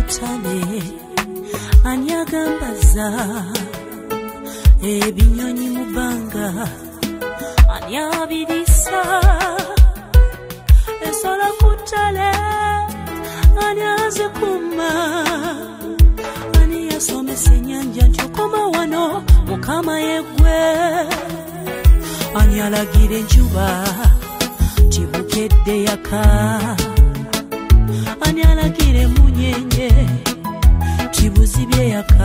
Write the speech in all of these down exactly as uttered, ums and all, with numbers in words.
kutale ani agambaza ebinyonyi mu bbanga ani abirisa ensolo kutale ani azikuma ani yasomesa ennyanja nti okoma wano mukama yeggwe ani alagira enjuba tibukedde yaka ani alagira emunyenye tibuzibye yaka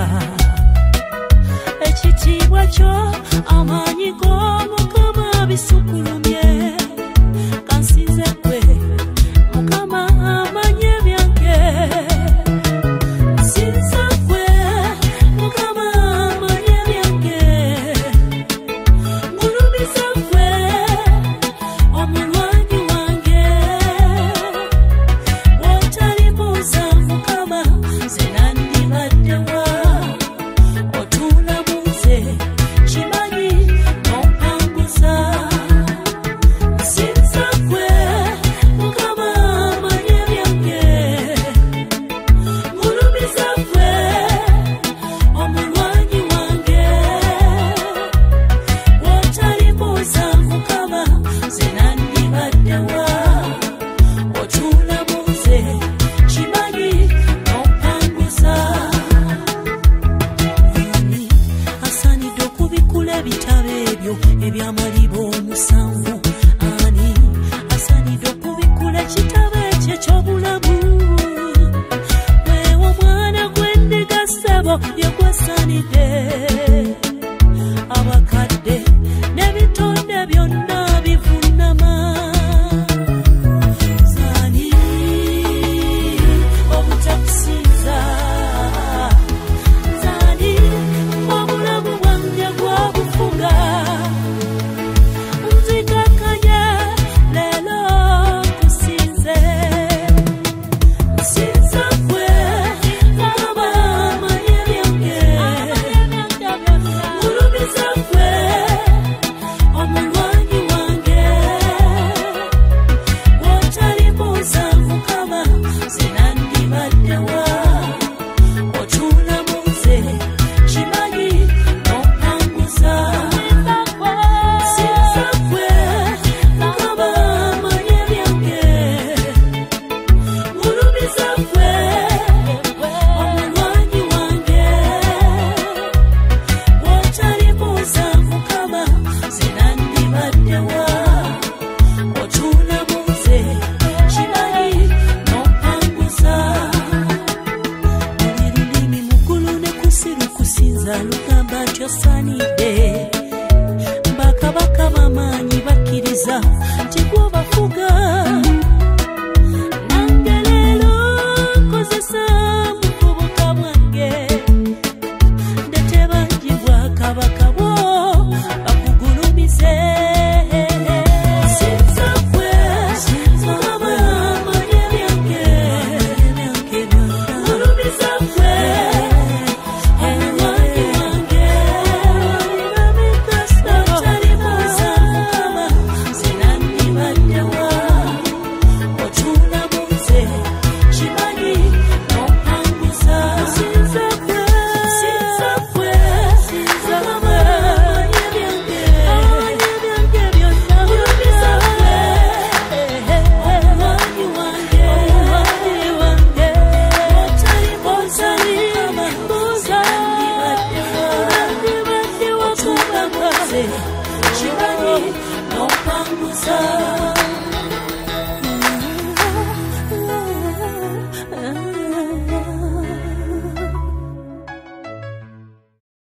ekitiibwa kyo amaanyi g'omukama bisukulumye kansinze gwe mukama amanye byange nsinza gwe mukama amanye byange ngulumiza gwe omulwanyi wange wotalibuuza mukama ze nandibaddewa otulamuze kimanyi n'ompanguza nsinza gwe mukama amanye byange ngulumiza gwe omulwanyi wange wotalibuuza mukama ze nandibaddewa otulamuze kimanyi n'ompanguza ani asaanidde okubikula ebitabo ebyo ebyamaliba omusanvu ani asaanidde okubikula ekitabo ekyo eky'obulamu weewo omwana gw'endiga ssebo yegwasaanidde abakadde n'ebitonde byonna bivunama zani obutakusinza zani obulamu bwange gwabufuga nzikakanye leero kusinze nsinza gwe mukama amanye byange ngulumiza gwe omulwanyi wange wotalibuuza mukama ze nandibaddewa otulamuze kimanyi n'ompanguza nsinza gwe mukama amanye byange ngulumiza gwe omulwanyi wange wotalibuuza mukama ze nandibaddewa otulamuze kimanyi n'ompanguza buli lulimi muggulu ne kusiru kusinza lugamba nti osaanidde bakabaka b'amaanyi bakkiriza nti gwobafuga